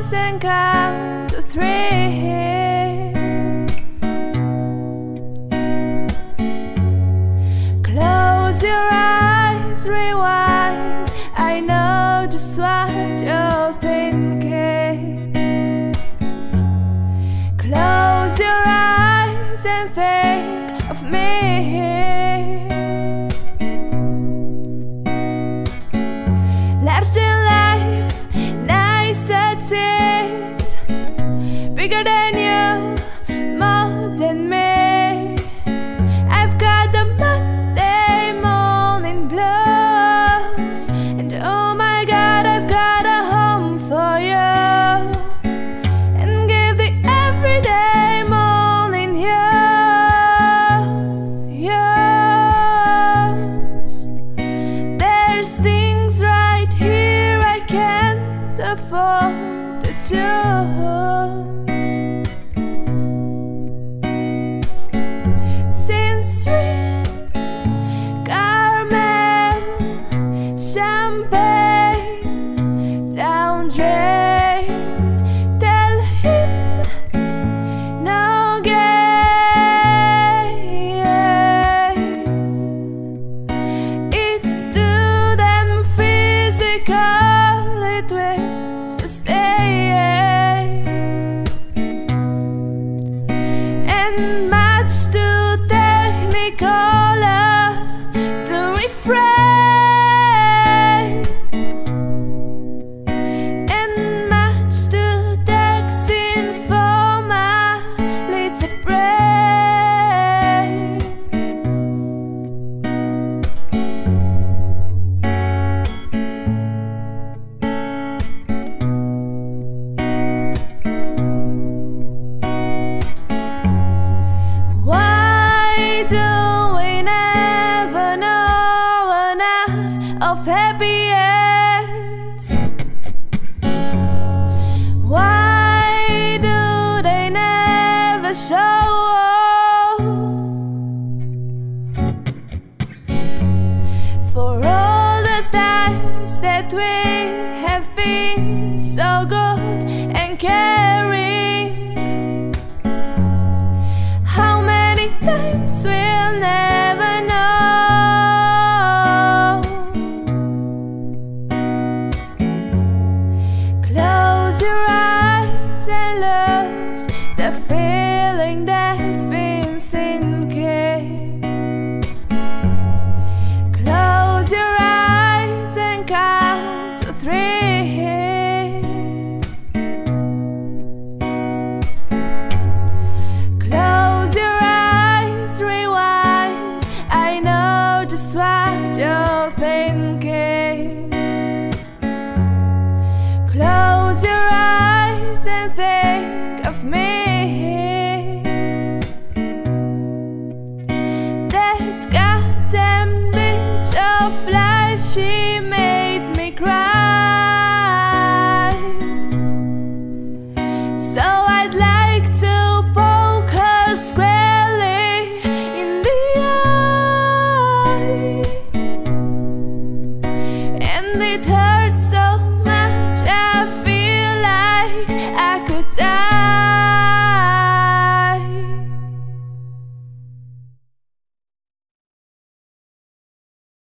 eyes and count to 3. Close your eyes, rewind. I know just what you're thinking. Close your eyes and think of me. Let's do life nice as is, bigger than you, more than me. I've got the Monday morning blues, and oh my God, I've got a home for you, and give the everyday morning yours. There's things right here I can't afford to choose. Since caramel, champagne, down drain. Tell him no gain. It's too damn physical, it will sustain, and much too technicolor to refrain, and much too taxing for my little brain. Why do we never know enough of happy ends? Why do they never show? For all the times that we have been so good and caring, how many times we'll never know. Close your eyes and lose the feeling that's been sinking. Close your eyes and count to 3. Close your eyes, rewind. I know just what you're thinking. Close your eyes and think of me. That goddamn bitch of life, she made me cry. So I'd like to poke her squarely in the eye, and it hurts so